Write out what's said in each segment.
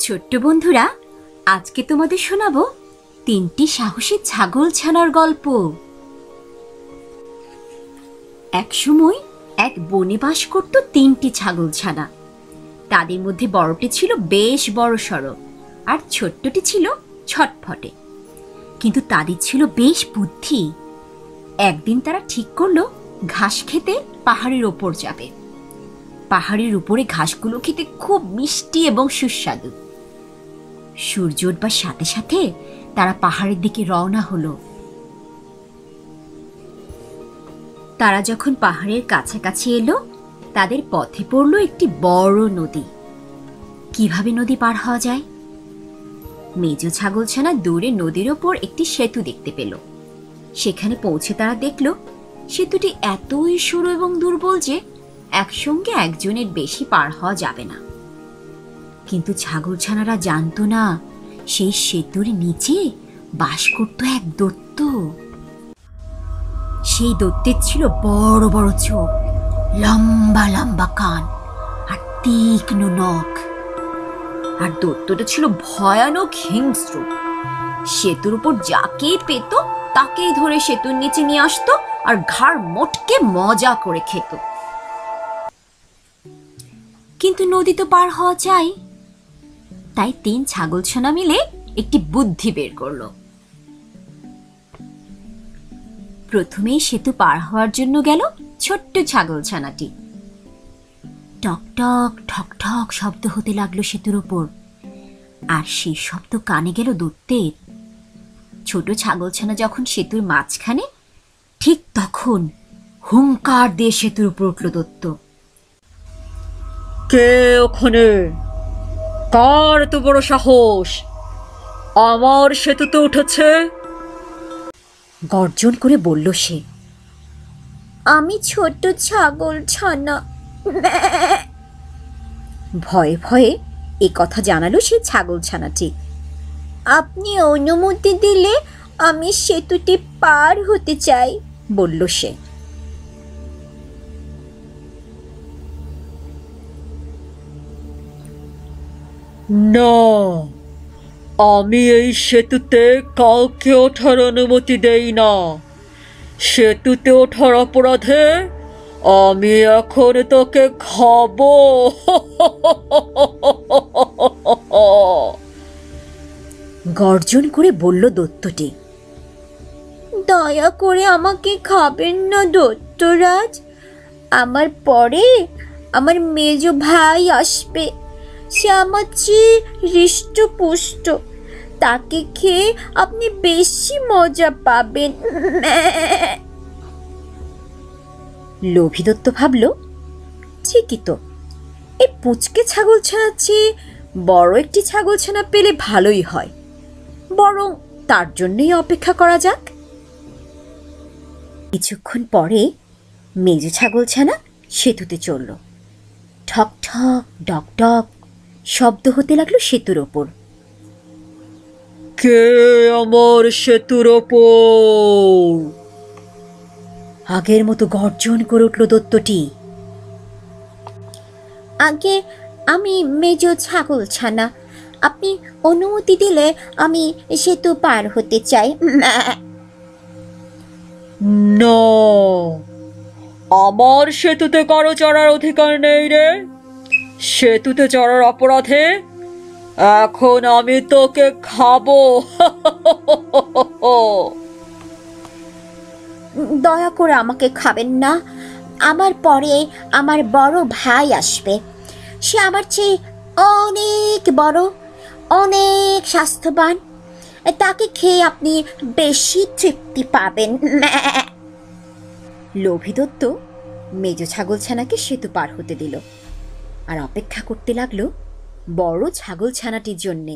ছোট্ট বন্ধুরা, আজকে তোমাদের শোনাবো তিনটি সাহসী ছাগল ছানার গল্প। একসময় এক বনে বাস করত তিনটি ছাগল ছানা। তাদের মধ্যে বড়টি ছিল বেশ বড়সড় আর ছোট্টটি ছিল ছটফটে, কিন্তু তাদের ছিল বেশ বুদ্ধি। একদিন তারা ঠিক করলো ঘাস খেতে পাহাড়ের ওপর যাবে। পাহাড়ের উপরে ঘাসগুলো খেতে খুব মিষ্টি এবং সুস্বাদু। সূর্য ওঠবার সাথে সাথে তারা পাহাড়ের দিকে রওনা হলো। তারা যখন পাহাড়ের কাছাকাছি এলো, তাদের পথে পড়লো একটি বড় নদী। কিভাবে নদী পার হওয়া যায়? মেজ ছাগলছানা দূরে নদীর ওপর একটি সেতু দেখতে পেল। সেখানে পৌঁছে তারা দেখল সেতুটি এতই সরু এবং দুর্বল যে একসঙ্গে একজনের বেশি পার হওয়া যাবে না। কিন্তু ছাগলছানারা জানতো না সেই সেতুর নিচে বাস করত এক দৈত্য। সেই দৈত্যের ছিল বড় বড় চোখ, লম্বা লম্বা কান আর তীক্ষ্ণ নখ। আর দৈত্যটা ছিল ভয়ানক হিংস্র। সেতুর উপর যাকেই পেত তাকেই ধরে সেতুর নিচে নিয়ে আসতো আর ঘাড় মোটকে মজা করে খেত। কিন্তু নদী তো পার হওয়া চাই, তাই তিন ছাগলছানা মিলে একটি বুদ্ধি বের করলো। প্রথমেই সেতু পার হওয়ার জন্য গেল ছোট্ট ছাগলছানাটি। টক টক ঠক ঠক শব্দ হতে লাগলো সেতুর ওপর, আর সেই শব্দ কানে গেল দৈত্যের। ছোট ছাগলছানা যখন সেতুর মাঝখানে, ঠিক তখন হুঙ্কার দিয়ে সেতুর উপর উঠল দৈত্য। কে ওখানে? কার এত বড় সাহস আমার সেতুতে উঠেছে? গর্জন করে বলল সে। আমি ছোট ছাগলছানা। ভয়ে ভয়ে এ কথা জানালো সে ছাগলছানাটি। আপনি অনুমতি দিলে আমি সেতুটি পার হতে চাই, বলল সে। না, আমি এই সেতুতে কাউকে ওঠার অনুমতি দেই না। সেতুতে ওঠার অপরাধে আমি এখন তোকে খাবো। গর্জন করে বলল দৈত্যটি। দয়া করে আমাকে খাবেন না দৈত্যরাজ। আমার পরে আমার মেজ ভাই আসবে। সে আমার চেয়ে হৃষ্টপুষ্ট। তাকে খেয়ে আপনি বেশি মজা পাবেন। লোভী দৈত্য ভাবল, ঠিকই তো, এই পুচকে ছাগলছানার চেয়ে বড় একটি ছাগলছানা পেলে ভালোই হয়। বরং তার জন্যই অপেক্ষা করা যাক। কিছুক্ষণ পরে মেজ ছাগলছানা সেতুতে চলল। ঠক ঠক ডক ডক শব্দ হতে লাগলো সেতুর ওপর। কে আমার সেতুর ওপর? আগের মতো গর্জন করে উঠল দৈত্যটি। আগে আমি মেজ ছাগলছানা। আপনি অনুমতি দিলে আমি সেতু পার হতে চাই। না, আমার সেতুতে কারো চড়ার অধিকার নেই রে। সেতুতে চড়ার অপরাধে এখন আমি তোকে খাবো। দয়া করে আমাকে খাবেন না। আমার পরে আমার বড় ভাই আসবে। সে আমার চেয়ে অনেক বড়, অনেক স্বাস্থ্যবান। তাকে খেয়ে আপনি বেশি তৃপ্তি পাবেন। লোভী দৈত্য মেজ ছাগলছানাকে সেতু পার হতে দিল আর অপেক্ষা করতে লাগলো বড় ছাগলছানাটির জন্যে।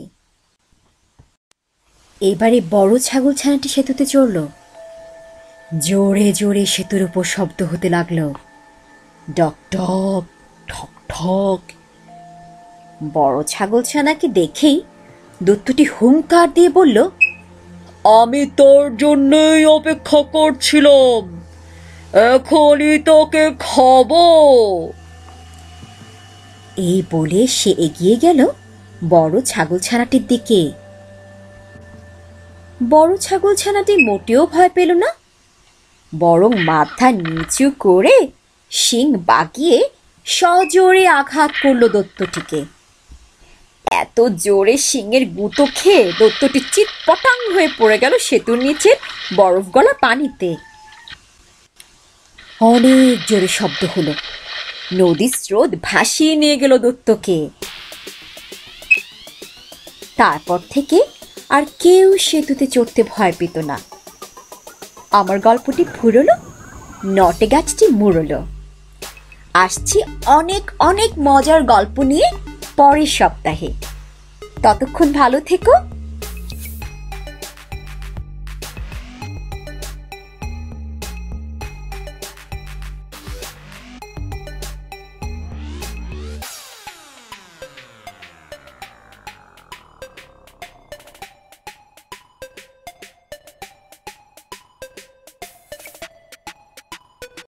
এবারে বড় ছাগলছানাটি সেতুতে চড়ল। জোরে জোরে সেতুর উপর শব্দ হতে লাগলো, ডক ডক ঠক ঠক। বড় ছাগলছানাকে দেখেই দৈত্যটি হুঙ্কার দিয়ে বলল, আমি তোর জন্যই অপেক্ষা করছিলাম। এখনই তোকে খাবো। এই বলে সে এগিয়ে গেল বড় ছাগলছানাটির দিকে। বড় ছাগলছানাটি মোটেও ভয় পেল না, বরং মাথা নিচু করে শিং বাগিয়ে সজোরে আঘাত করলো দৈত্যটিকে। এত জোরে শিংয়ের গুঁতো খেয়ে দৈত্যটি চিৎপটাং হয়ে পড়ে গেল সেতুর নিচের বরফ গলা পানিতে। অনেক জোরে শব্দ হলো, নদীর স্রোত ভাসিয়ে নিয়ে গেল দৈত্যকে। তারপর থেকে আর কেউ সেতুতে চড়তে ভয় পেত না। আমার গল্পটি ফুরলো, নটে গাছটি মুড়লো। আসছি অনেক অনেক মজার গল্প নিয়ে পরের সপ্তাহে। ততক্ষণ ভালো থেকো।